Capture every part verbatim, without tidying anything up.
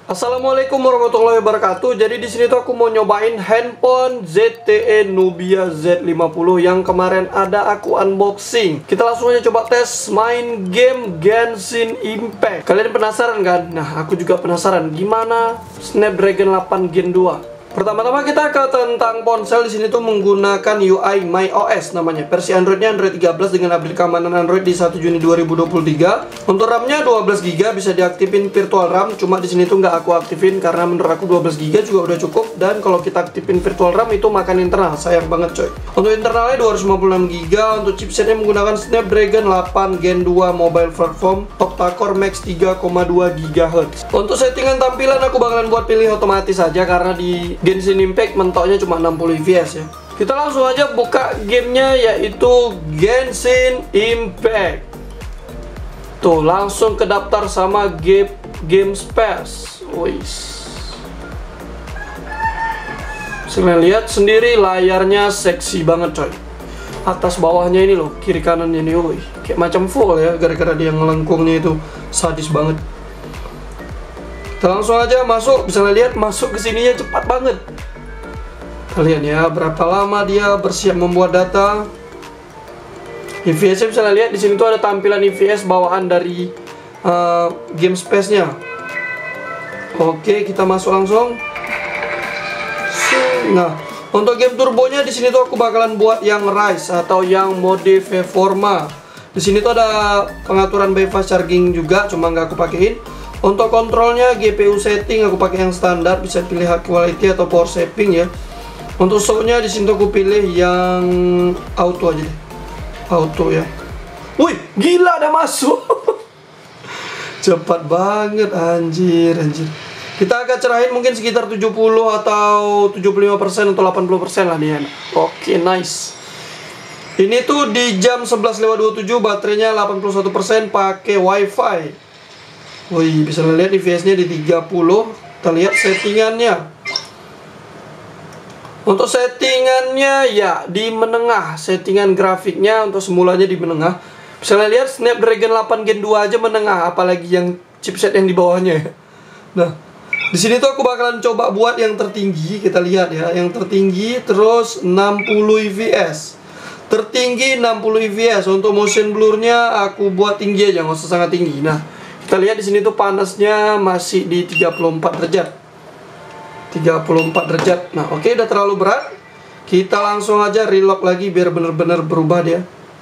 Assalamualaikum warahmatullahi wabarakatuh. Jadi di sini tuh aku mau nyobain handphone Z T E Nubia Z lima puluh yang kemarin ada aku unboxing. Kita langsung aja coba tes main game Genshin Impact. Kalian penasaran kan? Nah, aku juga penasaran gimana Snapdragon delapan Gen dua. Pertama-tama kita ke tentang ponsel. Di sini tuh menggunakan U I MyOS namanya. Versi Androidnya Android tiga belas dengan update keamanan Android di satu Juni dua ribu dua puluh tiga. Untuk RAM-nya dua belas giga, bisa diaktifin virtual RAM. Cuma di sini tuh nggak aku aktifin karena menurut aku dua belas giga juga udah cukup. Dan kalau kita aktifin virtual RAM itu makan internal, sayang banget coy. Untuk internalnya dua ratus lima puluh enam giga. Untuk chipsetnya menggunakan Snapdragon delapan Gen dua mobile platform octa-core max tiga koma dua gigahertz. Untuk settingan tampilan aku bakalan buat pilih otomatis saja karena di Genshin Impact mentoknya cuma enam puluh F P S ya. Kita langsung aja buka gamenya, yaitu Genshin Impact. Tuh langsung ke daftar sama game Game Pass. Wis. Kalian lihat sendiri layarnya seksi banget coy. Atas bawahnya ini loh, kiri kanannya nih, woi, kayak macam full ya, gara-gara dia ngelengkungnya itu sadis banget. Kita langsung aja masuk. Bisa lihat masuk ke sininya cepat banget. Kalian ya, berapa lama dia bersiap membuat data. I P S-nya bisa lihat di sini tuh ada tampilan I P S bawaan dari uh, game space-nya. Oke, kita masuk langsung. Nah, untuk game turbonya di sini tuh aku bakalan buat yang Rise atau yang mode V-Forma. Di sini tuh ada pengaturan bypass charging juga, cuma nggak aku pakein. Untuk kontrolnya G P U setting aku pakai yang standar, bisa pilih high quality atau power saving ya. Untuk show-nya di sini aku pilih yang auto aja deh. Auto ya. Wih, gila ada masuk. Cepat banget anjir, anjir. Kita agak cerahin mungkin sekitar tujuh puluh atau tujuh puluh lima persen atau delapan puluh persen lah nih. Oke, nice. Ini tuh di jam sebelas lewat dua puluh tujuh, baterainya delapan puluh satu persen, pakai wifi. Wih, bisa lihat I P S-nya di tiga puluh. Kita lihat settingannya. Untuk settingannya ya di menengah. Settingan grafiknya untuk semulanya di menengah. Bisa lihat Snapdragon delapan Gen dua aja menengah, apalagi yang chipset yang di bawahnya. Nah, di sini tuh aku bakalan coba buat yang tertinggi. Kita lihat ya, yang tertinggi terus enam puluh F P S. Tertinggi enam puluh F P S. Untuk motion blurnya aku buat tinggi aja, nggak usah sangat tinggi. Nah, kita lihat di sini tuh panasnya masih di tiga puluh empat derajat. tiga puluh empat derajat. Nah, oke, udah terlalu berat. Kita langsung aja relock lagi biar bener-bener berubah dia.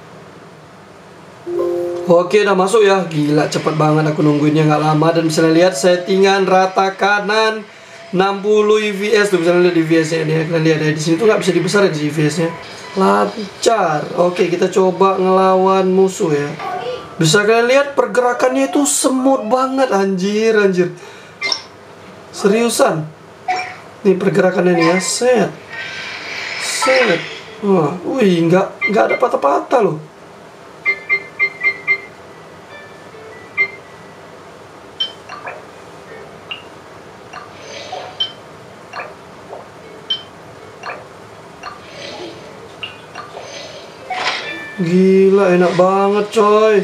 Oke, udah masuk ya. Gila, cepet banget aku nungguinnya, nggak lama. Dan bisa lihat settingan rata kanan enam puluh F P S tuh, bisa lihat di F P S-nya nih. Kalian lihat ya, di sini tuh nggak bisa dibesarin sih F P S-nya. Lancar. Oke, kita coba ngelawan musuh ya. Bisa kalian lihat pergerakannya itu semut banget, anjir, anjir. Seriusan. Nih pergerakannya nih ya, set, set. Wah, wih, nggak nggak ada patah-patah loh. Gila, enak banget coy.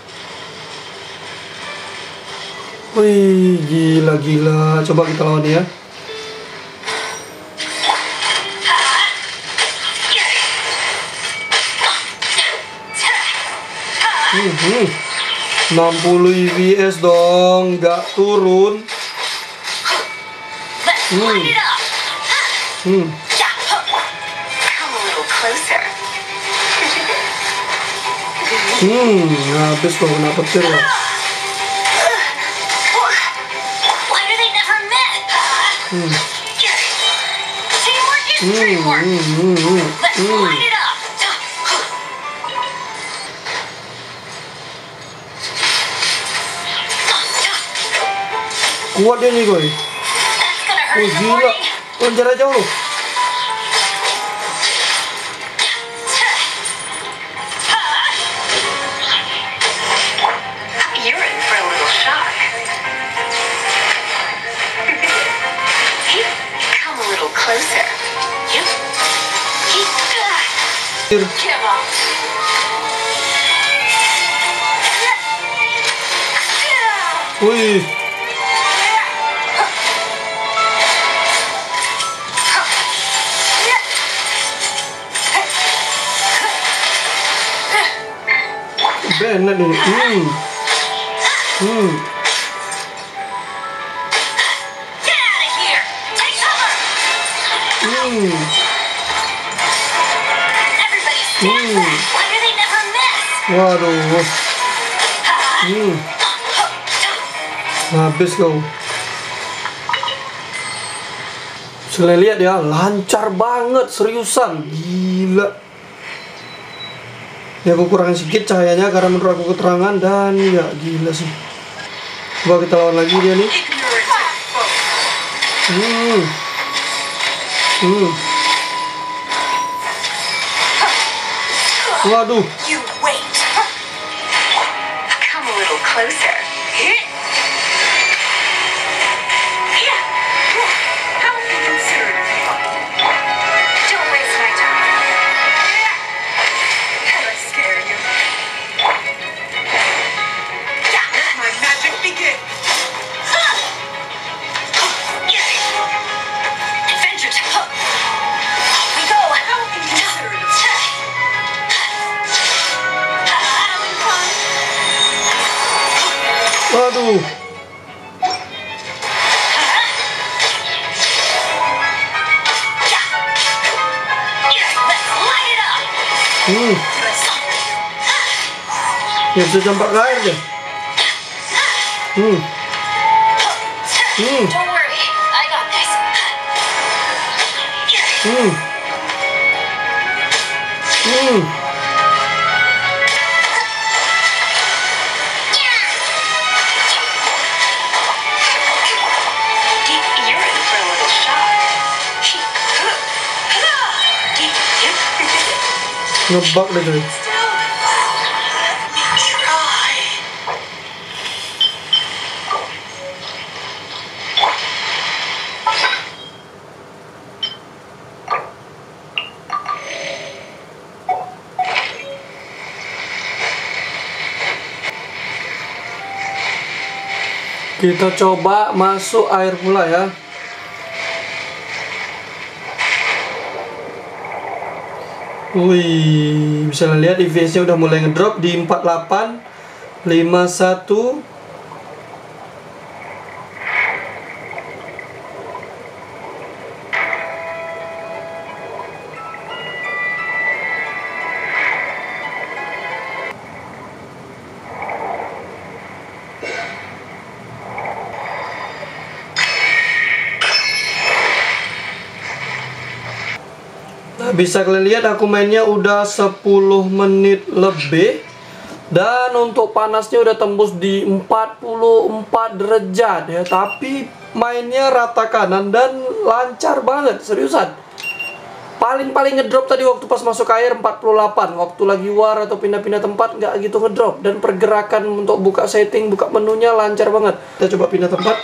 Wih, gila gila. Coba kita lawan dia. Hmm, enam puluh F P S dong, nggak turun. Hmm. Hmm. Hmm, habis kok kena petir ya. Hmm. Hmm, hmm, hmm, hmm, hmm. Kuat dia nih, boy. Oh, gila. Oh, jarak jauh loh. Wih. Bennett ini. Hmm. Hmm. Hmm. Hmm. Waduh. Hmm. Habis kau. Saya lihat ya, lancar banget, seriusan, gila. Ya aku kurangin sedikit cahayanya karena menurut aku keterangan, dan ya gila sih. Coba kita lawan lagi dia nih. Hmm. Hmm. Waduh. Waduh. Hmm. Ya bisa campak ke air deh. Hmm. Hmm. Hmm. Hmm. Ngebug deh coy. Kita coba masuk air pula ya. Wih, bisa lihat E V S-nya udah mulai ngedrop di empat puluh delapan, lima puluh satu. Bisa kalian lihat aku mainnya udah sepuluh menit lebih. Dan untuk panasnya udah tembus di empat puluh empat derajat ya. Tapi mainnya rata kanan dan lancar banget, seriusan. Paling-paling ngedrop tadi waktu pas masuk air empat puluh delapan. Waktu lagi war atau pindah-pindah tempat nggak gitu ngedrop. Dan pergerakan untuk buka setting, buka menunya lancar banget. Kita coba pindah tempat.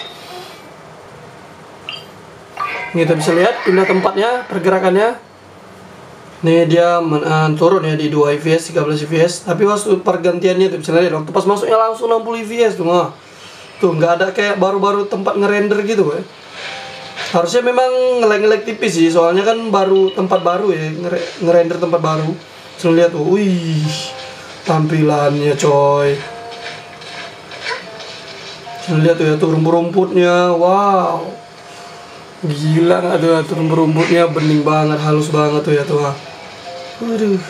Kita bisa lihat pindah tempatnya, pergerakannya. Nih dia men, uh, turun ya di dua F P S, tiga belas F P S. Tapi waktu pergantiannya tuh bisa lihat waktu pas masuknya langsung enam puluh F P S tuh. Nah, tuh nggak ada kayak baru-baru tempat ngerender gitu ya. Harusnya memang ngelag-ngelag tipis sih, soalnya kan baru tempat baru ya, ngere ngerender tempat baru. Terus lihat tuh, wih, tampilannya coy. Terus lihat tuh ya tuh rumput-rumputnya, wow. Gila nggak tuh, tuh rumput-rumputnya bening banget, halus banget tuh ya tuh. Waduh.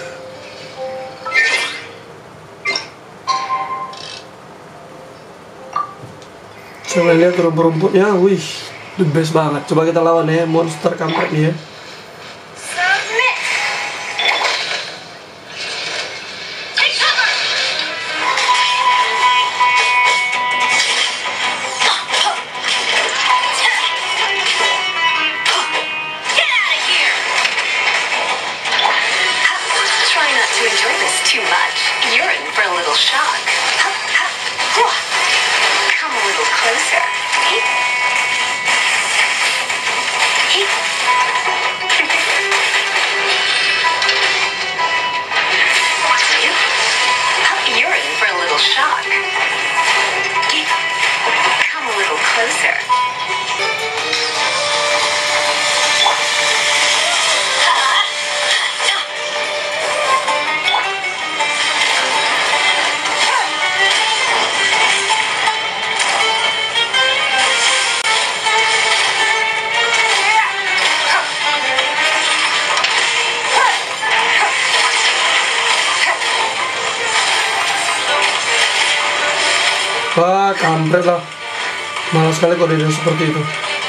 Coba lihat rumput-rumputnya, wih, the best banget. Coba kita lawan ya, monster kampret nih ya. kampret lah. Malas sekali kalau dia seperti itu.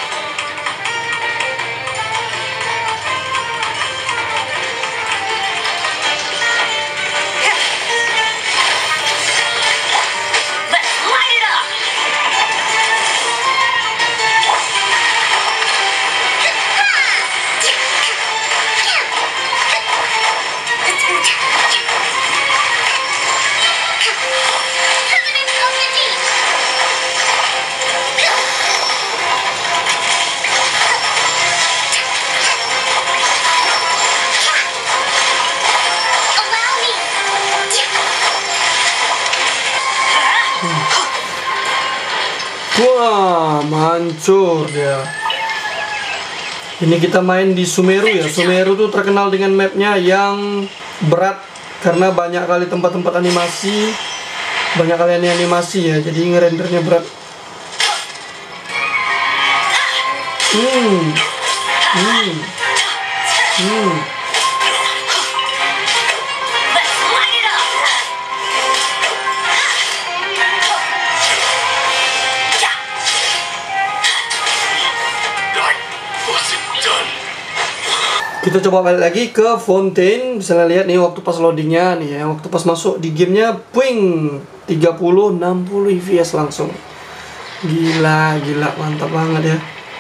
Wah, hancur dia. Ini kita main di Sumeru ya. Sumeru tuh terkenal dengan mapnya yang berat karena banyak kali tempat-tempat animasi, banyak kali animasi ya. Jadi ngerendernya berat. Hmm, hmm, hmm. Kita coba balik lagi ke Fontaine. Bisa lihat nih waktu pas loadingnya nih ya, waktu pas masuk di gamenya, puing tiga puluh enam puluh F P S langsung. Gila, gila, mantap banget ya.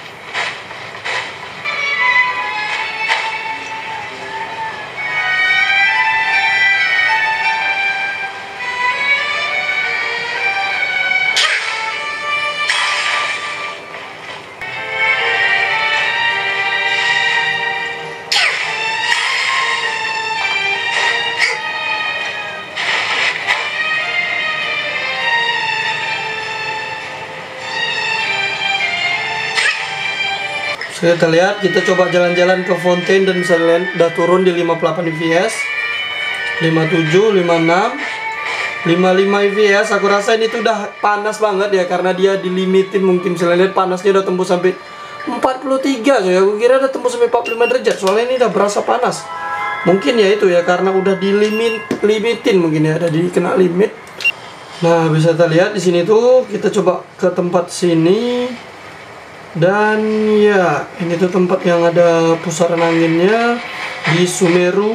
Kita lihat, kita coba jalan-jalan ke Fontaine dan bisa lihat udah turun di lima puluh delapan F P S, lima puluh tujuh, lima puluh enam, lima puluh lima F P S. Aku rasa ini tuh udah panas banget ya karena dia dilimitin. Mungkin bisa lihat panasnya udah tembus sampai empat puluh tiga so ya. Aku kira udah tembus sampai empat puluh lima derajat. Soalnya ini udah berasa panas. Mungkin ya itu ya karena udah dilimit limitin mungkin ya, ada dikena limit. Nah, bisa kita lihat di sini tuh, kita coba ke tempat sini. Dan ya, ini tuh tempat yang ada pusaran anginnya di Sumeru.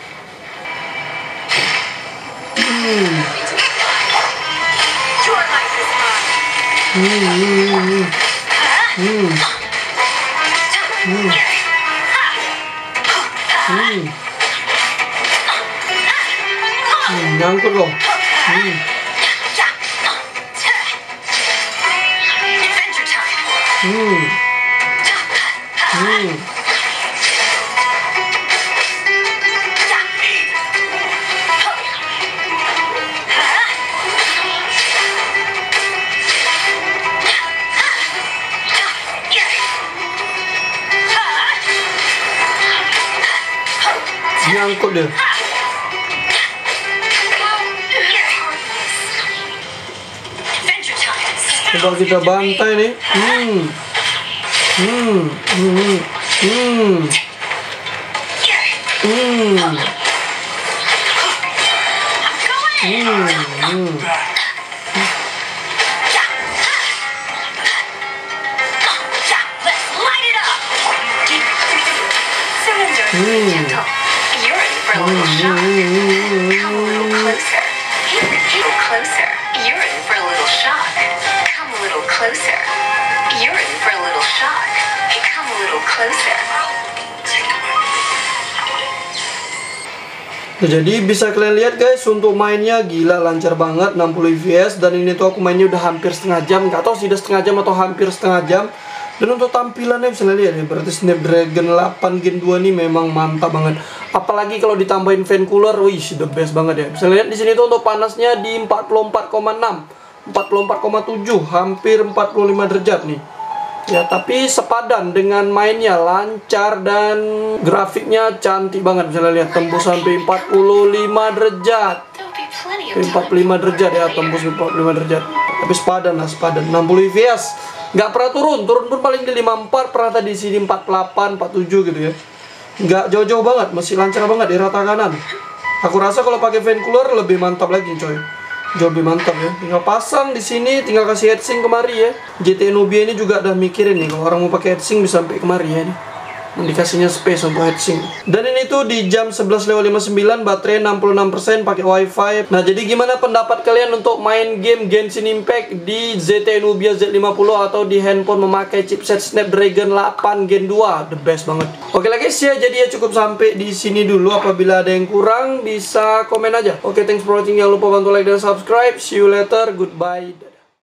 Hmm. Hmm. Hmm. Hmm. Hmm. Hmm. Hmm. Nyangkut loh. Hmm. Hmm. Hmm. Nyangkut dia. Coba kita bantai nih. Hmm. Hmm. Hmm. Hmm. Hmm. Hmm. Nah, jadi bisa kalian lihat guys, untuk mainnya gila lancar banget, enam puluh F P S. Dan ini tuh aku mainnya udah hampir setengah jam, nggak tahu sih udah setengah jam atau hampir setengah jam. Dan untuk tampilannya bisa lihat ya, berarti Snapdragon delapan Gen dua nih memang mantap banget. Apalagi kalau ditambahin fan cooler, wih the best banget ya. Bisa lihat di sini tuh untuk panasnya di empat puluh empat koma enam, empat puluh empat koma tujuh, hampir empat puluh lima derajat nih. Ya, tapi sepadan dengan mainnya, lancar dan grafiknya cantik banget. Bisa lihat tembus sampai empat puluh lima derajat. empat puluh lima derajat ya, tembus empat puluh lima derajat. Tapi sepadan lah, sepadan enam puluh F P S. Nggak pernah turun, turun pun paling di lima puluh empat, pernah tadi di sini empat puluh delapan, empat puluh tujuh gitu ya. Nggak jauh-jauh banget, masih lancar banget di rata kanan. Aku rasa kalau pakai fan cooler lebih mantap lagi coy. jauh lebih mantap ya. Tinggal pasang di sini, tinggal kasih heatsink kemari ya. G T Nubia ini juga udah mikirin nih kalau orang mau pakai heatsink bisa sampai kemari ya nih. Dikasihnya space untuk heatsink. Dan ini tuh di jam sebelas lewat lima puluh sembilan, baterai enam puluh enam persen, pakai wifi. Nah, jadi gimana pendapat kalian untuk main game Genshin Impact di Z T E Nubia Z lima puluh atau di handphone memakai chipset Snapdragon delapan Gen dua? The best banget. Oke lah guys ya, jadi ya cukup sampai di sini dulu. Apabila ada yang kurang bisa komen aja. Oke, thanks for watching. Jangan lupa bantu like dan subscribe. See you later. Goodbye.